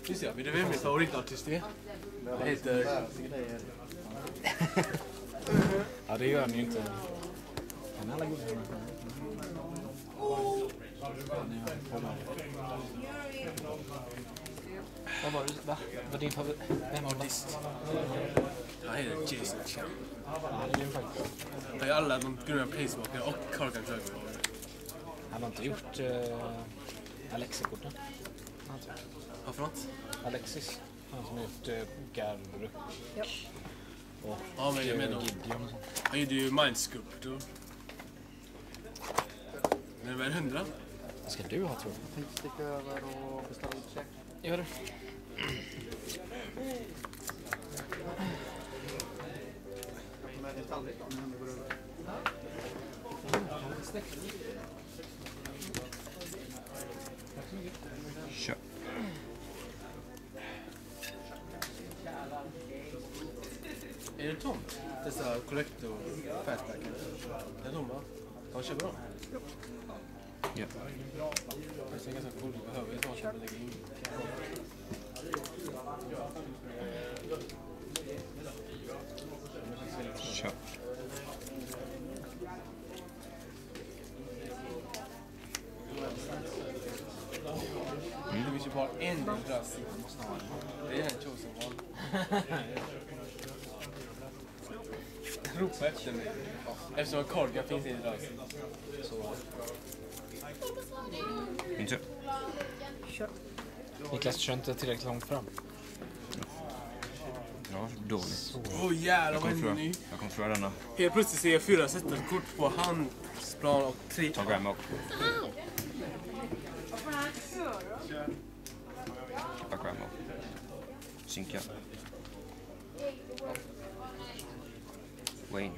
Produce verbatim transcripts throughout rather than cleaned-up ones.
Just det, vet du vem min favoritartist är? Det heter... Ja, det gör han ju inte. Kan alla gå till Vad var det? Va? Vad din favorit? Vem var artist? Han heter Jason Chan. Ja, det är faktiskt. Det är alla de gröna Pacemaker och Cargan Drug. Han har inte gjort uh, Alexis-korten. Varför något? Alexis. Han som har gjort uh, Garbruk. Ja. Och ja, men jag menar. Gideon. Han gjorde ju Mindscoop då. Men det är hundra. Vad ska du ha, tror Jag tänkte sticka över och beställa ut check. Gör det. Med din tallrik om du går över. Kör. Är det tomt? Dessa Collector Fatback. Det är de, va? De kör bra. Ja. Det är ganska coolt. Vi behöver ju snart att lägga in. Kör. Mm. Det finns ju bara en dress. Det är en chosen one. Ropa efter mig. Eftersom Cargan finns i en dress. Så... Inte. Kör. Niklas kör inte tillräckligt långt fram. Ja, dåligt. Åh oh, jävlar, vad händer nu? Jag kommer förlora denna. Helt plötsligt ser jag fyra sätta kort på handsplan och tre... Ta Grandma och... Ta Grandma. Synka. Wayne.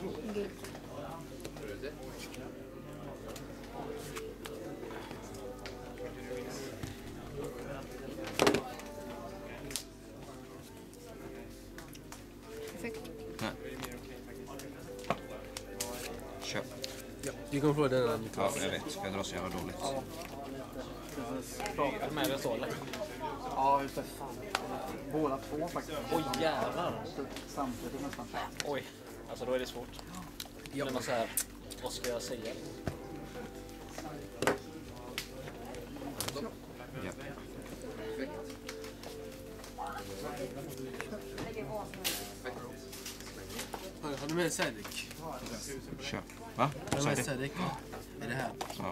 Perfekt. Nej. Kör. Ja, du kommer få den här. Ja, jag vet. Jag drar så jävla dåligt. Är du med det så, eller? Ja, just det. Fan. Båda två faktiskt. Oj, jävlar. Samtidigt nästan. Oj, alltså då är det svårt. Då blir man så här, vad ska jag säga? Ja. Har, har du med en Cedric? Kör. Va? Har du med en Cedric? Cedric? Är det här? Ja.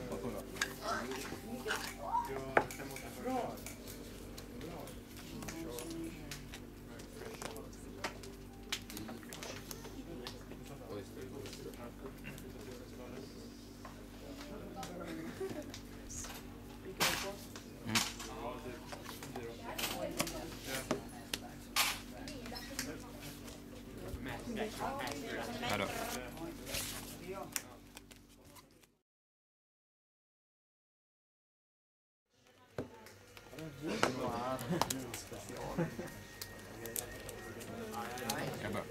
Här då. Jag börjar.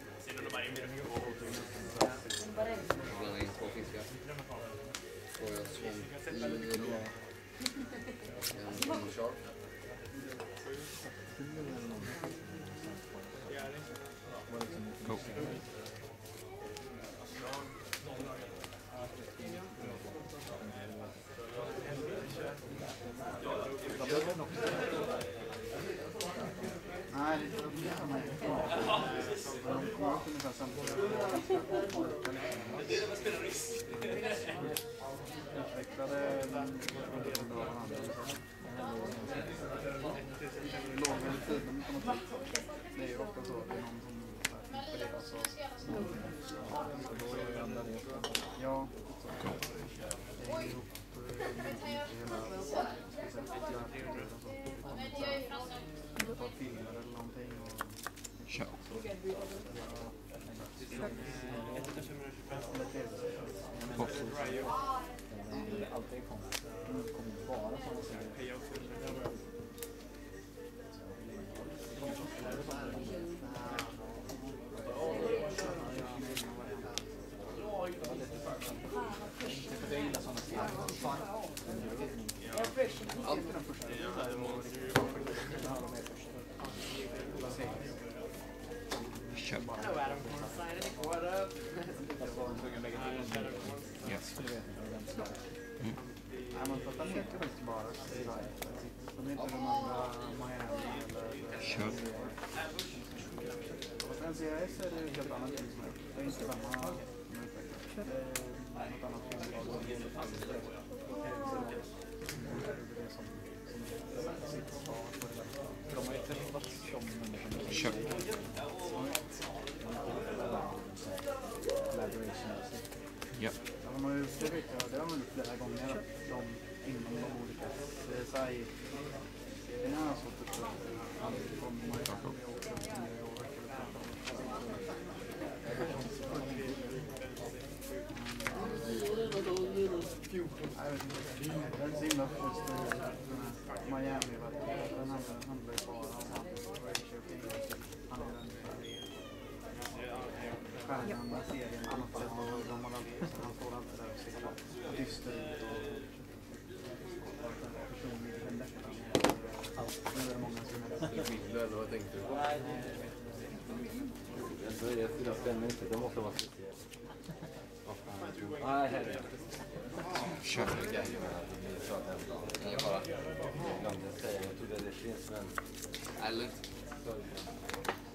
Go. Nej, det är inte de här. De kommer upp ungefär samtidigt. Utvecklade beroende av varandra. Långa tiden på något sätt. Det är ju ofta så att det är någon som inspireras av. Så då är det andra det. Ja. Det är ihop hela speciellt ta filmer eller någonting och Kör. På. Alltid den första. Kör. Och sen C S är det helt annat än som är. Det är inte samma som utvecklar. Det är något annat filmbolag. Det är det som sitter kvar på det där. För de har ju träffats som människor. Kör. Ja. Ja, de har ju, det vet jag, det har man gjort flera gånger. De inom de olika. Det är så här i serierna har suttit för allt från Miami och New York. Jag vet inte. Jag är så himla förtjust i Miami. Den handlar ju bara om att Rachel Field. Han är den stjärnan i serien. Han har han står alltid där och ser dyster ut och personligen lättare. Nu är det många som är Eller vad tänkte du på? Då är det fyra fem minuter, det måste vara speciellt. Nej, här är det. Kör. Jag bara glömde säga, jag trodde det finns men... Eller?